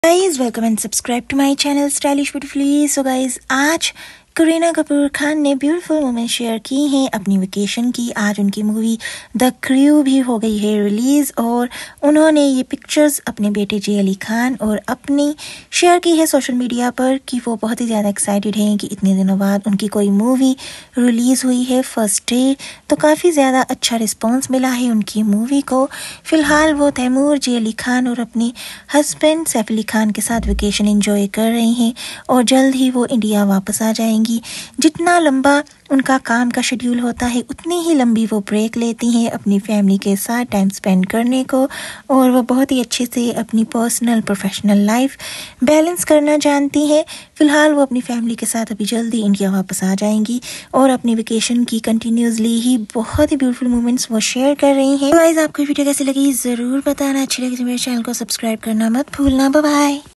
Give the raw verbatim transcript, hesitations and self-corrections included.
Guys welcome and subscribe to my channel stylish beautifully. So guys आज करीना कपूर खान ने beautiful moment share की हैं अपनी वेकेशन की। आज उनकी मूवी द क्रू भी हो गई है रिलीज़ और उन्होंने ये पिक्चर्स अपने बेटे जे अली खान और अपनी शेयर की है सोशल मीडिया पर कि वो बहुत ही ज़्यादा एक्साइटेड हैं कि इतने दिनों बाद उनकी कोई मूवी रिलीज़ हुई है फर्स्ट डे। तो काफ़ी ज़्यादा अच्छा रिस्पॉन्स मिला है उनकी मूवी को। फ़िलहाल वो तैमूर, जे अली खान और अपने हस्बैंड सैफ अली खान के साथ वेकेशन एंजॉय कर रहे हैं और जल्द ही वो इंडिया वापस आ जाएंगी। जितना लंबा उनका काम का शेड्यूल होता है उतनी ही लंबी वो ब्रेक लेती हैं अपनी फैमिली के साथ टाइम स्पेंड करने को और वो बहुत ही अच्छे से अपनी पर्सनल प्रोफेशनल लाइफ बैलेंस करना जानती हैं। फ़िलहाल वो अपनी फैमिली के साथ अभी जल्दी इंडिया वापस आ जाएंगी और अपनी वेकेशन की कंटिन्यूसली ही बहुत ही ब्यूटीफुल मोमेंट्स वो शेयर कर रही हैं। गाइस आपको वीडियो कैसी लगी ज़रूर बताना। अच्छी लगी तो मेरे चैनल को सब्सक्राइब करना मत भूलना। Bye bye.